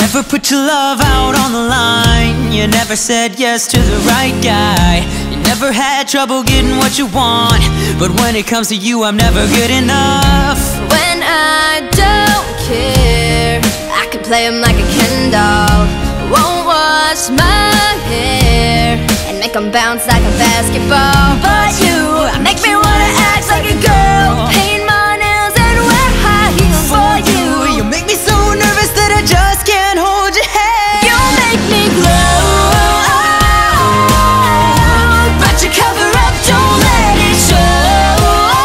never put your love out on the line. You never said yes to the right guy. You never had trouble getting what you want. But when it comes to you, I'm never good enough. When I don't care, I can play him like a Ken doll. Won't wash my hair and make him bounce like a basketball. But you make me wanna act like a girl, paint my nails and wear high heels for you. You make me so nervous that I just can't hold your hand. You make me glow, but you cover up, don't let it show.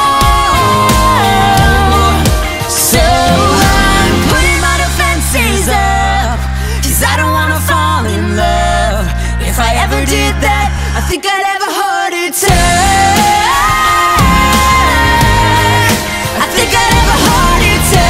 So I'm putting my defenses up, 'cause I don't wanna fall in love. If I ever did that, I think I'd have a heart attack. I think I'd have a heart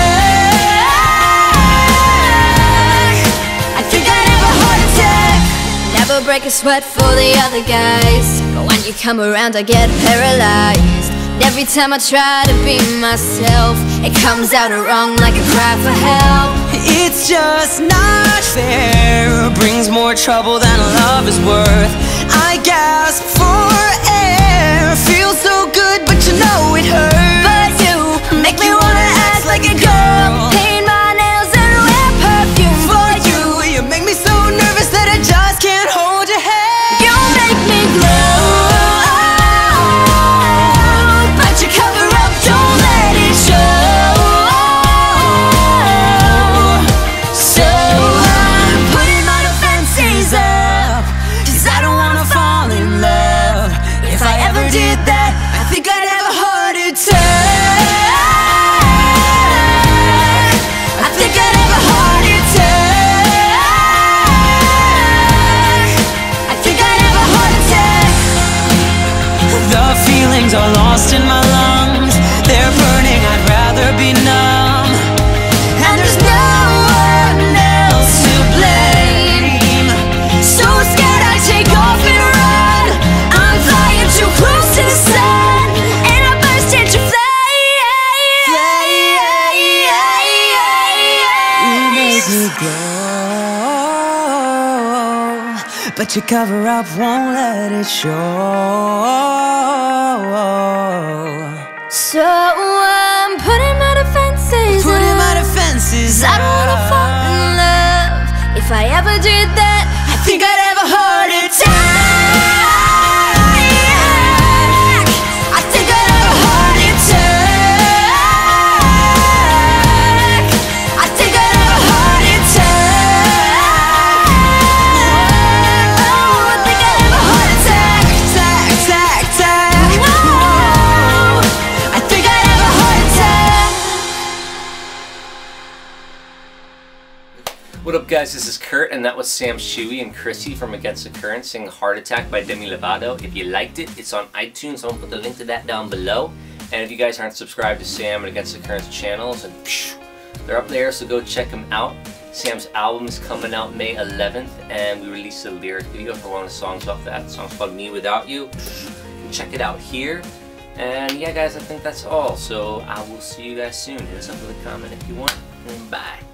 attack. I think I'd have a heart attack. Never break a sweat for the other guys, but when you come around I get paralyzed. Every time I try to be myself, it comes out wrong like a cry for help. It's just not fair, brings more trouble than love is worth. I gasp for air, feels so good but you know it hurts. But you make me wanna act like a girl, paint my nails and wear perfume for you. You make me so nervous that I just can't hold your hand. You make me glow, but you cover up, don't let it show. So I'm putting my defenses up, 'cause I don't wanna fall in love. If I ever did that, I think I'd have a heart attack. I think I'd have a heart attack. I think I'd have a heart attack. The feelings are lost in my lungs, they're burning, I'd rather be numb. And there's no one else to blame. So scared I take off and run. I'm flying too close to the sun, and I burst into flame. You make me glow, but your cover up won't let it show. So I'm putting my defenses Putting up, my defenses 'cause I don't wanna fall in love. If I ever did that, I think I'd have a heart attack. I think I'd have a heart attack. I think I'd have a heart attack. Oh, I think I'd have a heart attack. Tack, tack, tack. Whoa, I think I'd have a heart attack. What up guys, this is Kurt and that was Sam Shuey and Chrissy from Against the Current singing Heart Attack by Demi Lovato. If you liked it, it's on iTunes, I'll put the link to that down below. And if you guys aren't subscribed to Sam and Against the Current's channels, and they're up there, so go check them out. Sam's album is coming out May 11th and we released a lyric video for one of the songs off that. The song's called Me Without You. Check it out here. And yeah guys, I think that's all. So I will see you guys soon. Hit us up with a comment if you want. And bye.